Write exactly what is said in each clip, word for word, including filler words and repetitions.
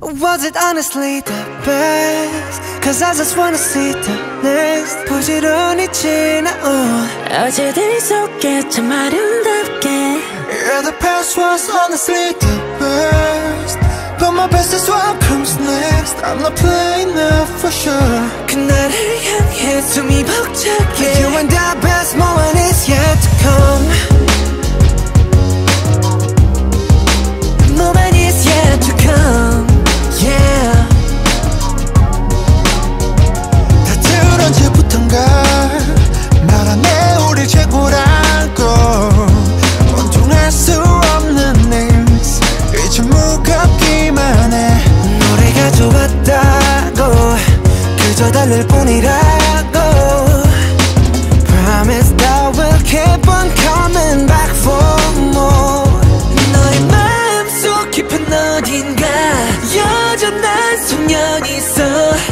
Was it honestly the best? Cause I just wanna see the next. 부지런히 지나온 어제들 속에 참 아름답게. Yeah, the past was honestly the best, but my best is what comes next. I'm not playing now for sure. 그날을 향해 숨이 벅차게. You and the best moment is yet to come. Moment is yet to come. Yeah. 다들 언제부턴가 말하네 우리 최고라고. 원통할 수 없는 일스 이제 무겁기만 해. 노래가 좋았다고 그저 달랠 뿐이라고. Promise that we'll keep on coming back for more. 너의 마음속 깊은 어딘가 여전한 소년이 있어.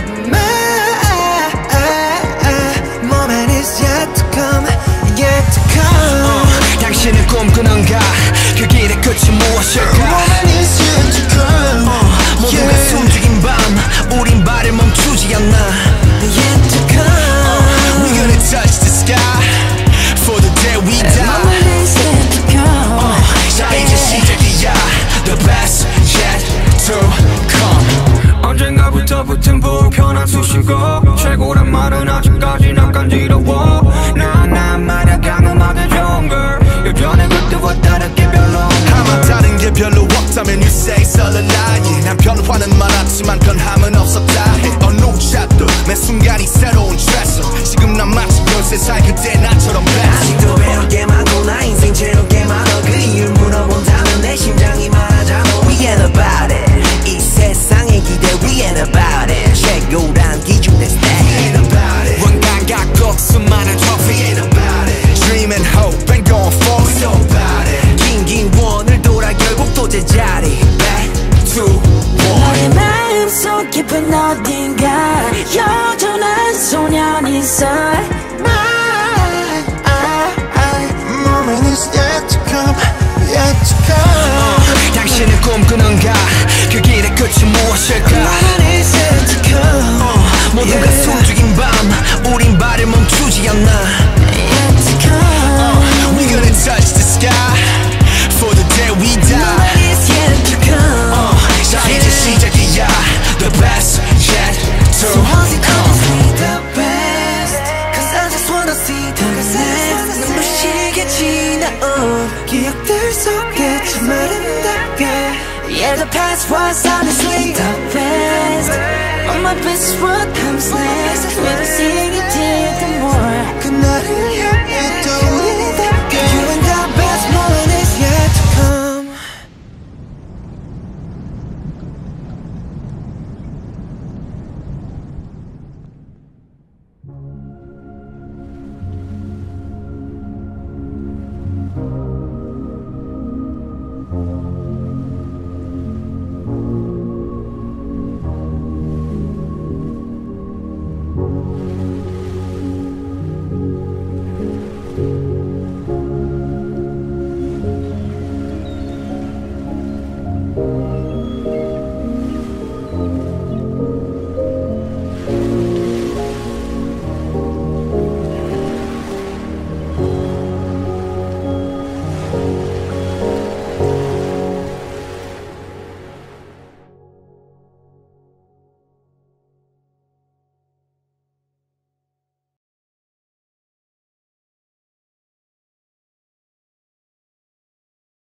Moment is yet to come, yet to come. uh, 당신은 꿈꾸는가 그 길의 끝이 무엇일까. Moment is yet to come. uh, 모두가 yeah. 숨죽인 밤 우린 발을 멈추지 않나. Yet to come. uh, We're gonna touch the sky for the day we die. Moment is yet to come. uh, 자 이제 시작이야. The best yet to come. 언젠가부터 붙은 불편한 수식어. 최고란 말은 아직까지 난 간지러워. 나나 말야 강음하게 좋은 걸. 예전에 그때와 다르게 별로 아마 다른 게 별로 없다면 you say it's all a lie. 난 변화는 많았지만 변함은 없었다 해. 어느 샷도 매 순간이 새로운 트레서. 지금 난 마치 열세 살 그때 나처럼 best. 아직도 배울 게 많고 나 인생 채울 게 많아. 그 이유를 물어본다면 내 심장이 말하잖아. We ain't about it. 이 세상의 기대 we ain't about it. 최고란 기준 that's that. We ain't about it. 원간 갖고 수많은 trophy. We ain't about it. Dream and hope and going for it. So about it. 긴긴 원을 돌아 결국 또 제자리. Back to one. 너의 마음속 깊은 어딘가 여전한 소년이 있어. Moment is yet to come, yet to come. uh, 당신은 꿈꾸는가 그 길의 끝이 무엇일까. Moment is yet to come. uh, 모두가 yeah. 숨죽인 밤 우린 발을 멈추지 않나. Yet to come. uh, We're gonna touch the sky for the day we die. Moment is yet to come. uh, 자 이제 시작이야. The best yet to So was it come. honestly the best? Cause I just wanna see the next. 눈부시게 지나온 기억들 속에 참 아름답게. Yeah, the past was honestly the best, but my best is what comes next. We'll be singing